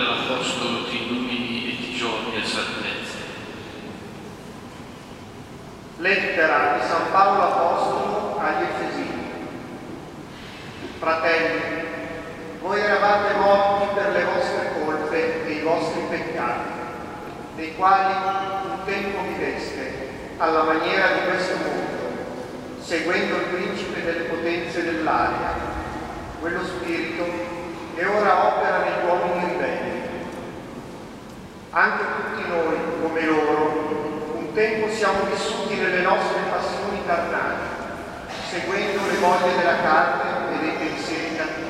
dell'Apostolo ti illumini e ti giorni a salvezza. Lettera di San Paolo Apostolo agli Efesini. Fratelli, voi eravate morti per le vostre colpe e i vostri peccati, dei quali un tempo viveste alla maniera di questo mondo, seguendo il principe delle potenze dell'aria, quello spirito che ora opera negli uomini ribelli. Anche tutti noi, come loro, un tempo siamo vissuti nelle nostre passioni carnali, seguendo le voglie della carne e dei pensieri cattivi.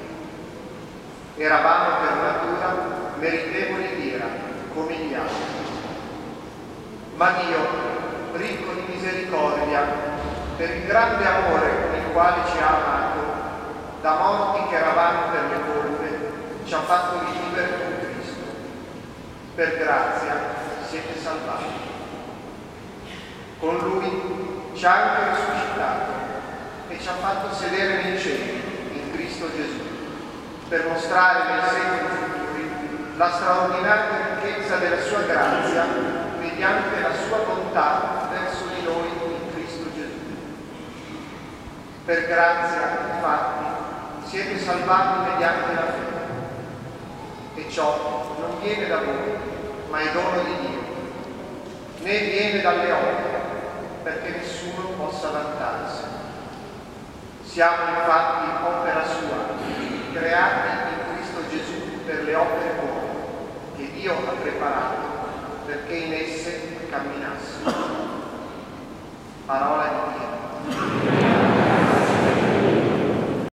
Eravamo per natura meritevoli di ira, come gli altri. Ma Dio, ricco di misericordia, per il grande amore con il quale ci ha amato, da morti che eravamo per le colpe, ci ha fatto rivivere con Cristo. Per grazia siete salvati. Con Lui ci ha anche risuscitato e ci ha fatto sedere nei cieli, in Cristo Gesù, per mostrare nei secoli futuri la straordinaria ricchezza della sua grazia mediante la sua bontà verso di noi in Cristo Gesù. Per grazia, infatti, siete salvati mediante la fede. E ciò non viene da voi, ma è dono di Dio, né viene dalle opere, perché nessuno possa vantarsi. Siamo infatti opera sua, creati in Cristo Gesù per le opere buone, che Dio ha preparato perché in esse camminassimo. Parola di